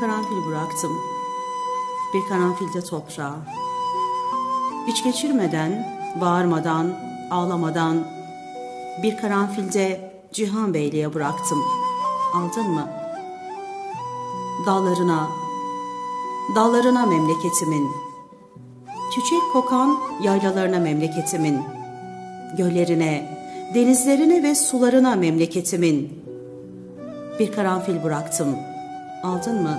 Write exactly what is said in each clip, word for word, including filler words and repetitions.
karanfil bıraktım, bir karanfilde toprağa. İç geçirmeden, bağırmadan, ağlamadan, bir karanfilde Cihan Beyliğe bıraktım. Aldın mı? Dallarına, dallarına memleketimin, çiçek kokan yaylalarına memleketimin, göllerine, denizlerine ve sularına memleketimin, bir karanfil bıraktım. Aldın mı?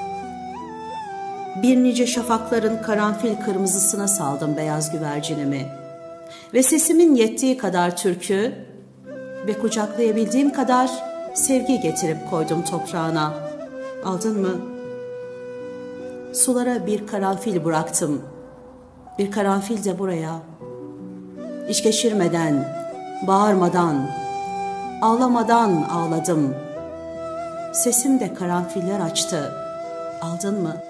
Bir nice şafakların karanfil kırmızısına saldım beyaz güvercinimi ve sesimin yettiği kadar türkü ve kucaklayabildiğim kadar sevgi getirip koydum toprağına. Aldın mı? Sulara bir karanfil bıraktım, bir karanfil de buraya. İç geçirmeden, bağırmadan, ağlamadan ağladım. Sesim de karanfiller açtı. Aldın mı?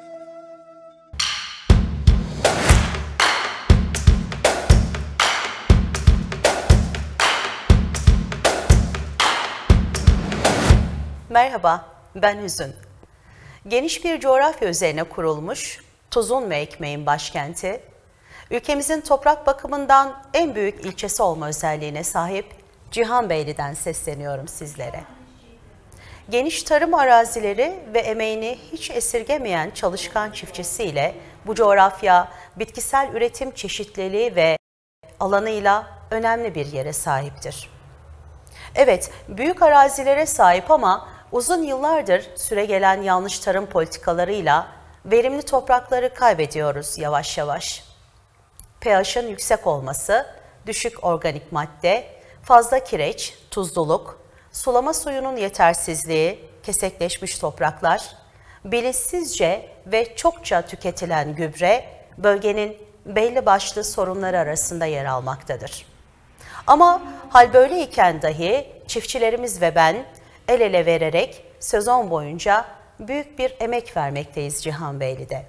Merhaba, ben Hüzün. Geniş bir coğrafya üzerine kurulmuş, tuzun ve ekmeğin başkenti, ülkemizin toprak bakımından en büyük ilçesi olma özelliğine sahip Cihanbeyli'den sesleniyorum sizlere. Geniş tarım arazileri ve emeğini hiç esirgemeyen çalışkan çiftçisiyle bu coğrafya bitkisel üretim çeşitliliği ve alanıyla önemli bir yere sahiptir. Evet, büyük arazilere sahip ama uzun yıllardır süregelen yanlış tarım politikalarıyla verimli toprakları kaybediyoruz yavaş yavaş. pH'ın yüksek olması, düşük organik madde, fazla kireç, tuzluluk, sulama suyunun yetersizliği, kesekleşmiş topraklar, bilinçsizce ve çokça tüketilen gübre bölgenin belli başlı sorunları arasında yer almaktadır. Ama hal böyleyken dahi çiftçilerimiz ve ben el ele vererek sezon boyunca büyük bir emek vermekteyiz Cihanbeyli'de.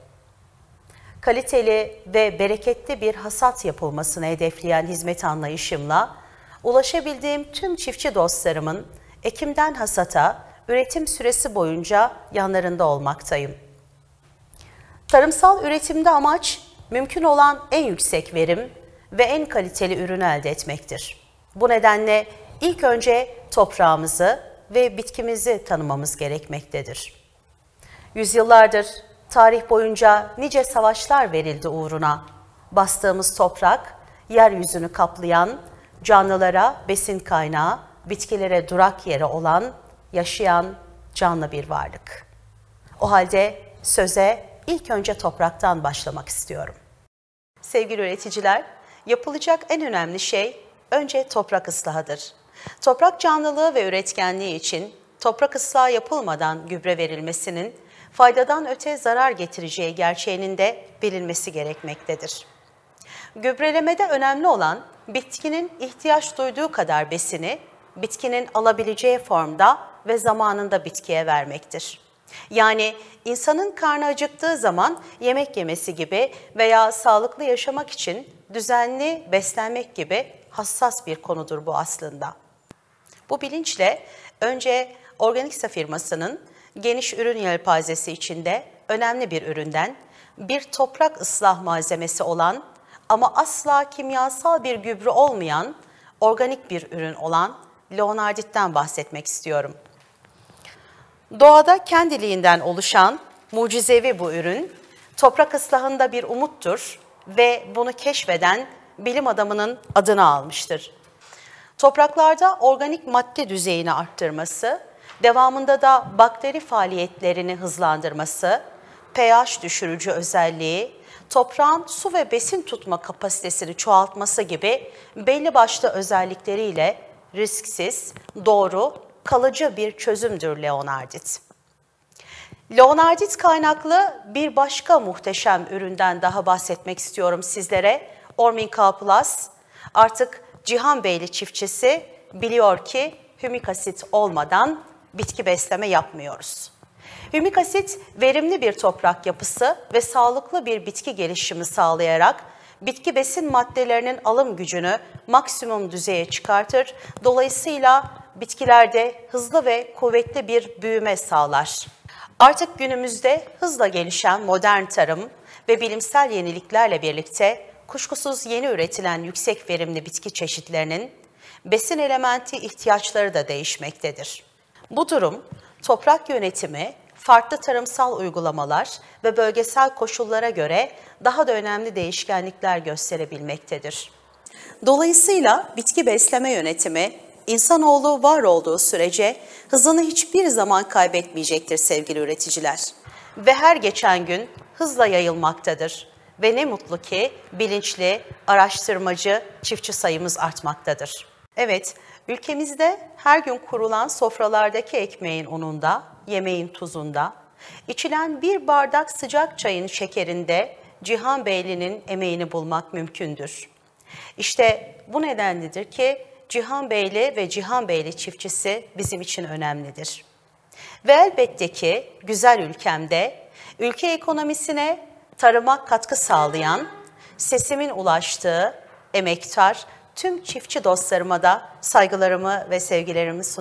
Kaliteli ve bereketli bir hasat yapılmasını hedefleyen hizmet anlayışımla ulaşabildiğim tüm çiftçi dostlarımın ekimden hasata, üretim süresi boyunca yanlarında olmaktayım. Tarımsal üretimde amaç mümkün olan en yüksek verim ve en kaliteli ürünü elde etmektir. Bu nedenle ilk önce toprağımızı ve bitkimizi tanımamız gerekmektedir. Yüzyıllardır tarih boyunca nice savaşlar verildi uğruna. Bastığımız toprak, yeryüzünü kaplayan, canlılara besin kaynağı, bitkilere durak yeri olan, yaşayan canlı bir varlık. O halde söze ilk önce topraktan başlamak istiyorum. Sevgili üreticiler, yapılacak en önemli şey önce toprak ıslahıdır. Toprak canlılığı ve üretkenliği için toprak ıslahı yapılmadan gübre verilmesinin faydadan öte zarar getireceği gerçeğinin de bilinmesi gerekmektedir. Gübrelemede önemli olan bitkinin ihtiyaç duyduğu kadar besini bitkinin alabileceği formda ve zamanında bitkiye vermektir. Yani insanın karnı acıktığı zaman yemek yemesi gibi veya sağlıklı yaşamak için düzenli beslenmek gibi hassas bir konudur bu aslında. Bu bilinçle önce Organixa firmasının geniş ürün yelpazesi içinde önemli bir üründen bir toprak ıslah malzemesi olan ama asla kimyasal bir gübre olmayan organik bir ürün olan Leonardit'ten bahsetmek istiyorum. Doğada kendiliğinden oluşan mucizevi bu ürün, toprak ıslahında bir umuttur ve bunu keşfeden bilim adamının adını almıştır. Topraklarda organik madde düzeyini arttırması, devamında da bakteri faaliyetlerini hızlandırması, pH düşürücü özelliği, toprağın su ve besin tutma kapasitesini çoğaltması gibi belli başlı özellikleriyle risksiz, doğru, kalıcı bir çözümdür Leonardit. Leonardit kaynaklı bir başka muhteşem üründen daha bahsetmek istiyorum sizlere. Ormincal Plus. Artık Cihanbeyli çiftçisi biliyor ki hümik asit olmadan bitki besleme yapmıyoruz. Hümik asit verimli bir toprak yapısı ve sağlıklı bir bitki gelişimi sağlayarak bitki besin maddelerinin alım gücünü maksimum düzeye çıkartır. Dolayısıyla bitkilerde hızlı ve kuvvetli bir büyüme sağlar. Artık günümüzde hızla gelişen modern tarım ve bilimsel yeniliklerle birlikte kuşkusuz yeni üretilen yüksek verimli bitki çeşitlerinin besin elementi ihtiyaçları da değişmektedir. Bu durum toprak yönetimi, farklı tarımsal uygulamalar ve bölgesel koşullara göre daha da önemli değişkenlikler gösterebilmektedir. Dolayısıyla bitki besleme yönetimi, insanoğlu var olduğu sürece hızını hiçbir zaman kaybetmeyecektir sevgili üreticiler. Ve her geçen gün hızla yayılmaktadır. Ve ne mutlu ki bilinçli, araştırmacı, çiftçi sayımız artmaktadır. Evet, ülkemizde her gün kurulan sofralardaki ekmeğin ununda, yemeğin tuzunda, içilen bir bardak sıcak çayın şekerinde Cihanbeyli'nin emeğini bulmak mümkündür. İşte bu nedenledir ki Cihanbeyli ve Cihanbeyli çiftçisi bizim için önemlidir. Ve elbette ki güzel ülkemde ülke ekonomisine tarıma katkı sağlayan, sesimin ulaştığı emektar tüm çiftçi dostlarıma da saygılarımı ve sevgilerimi sunuyorum.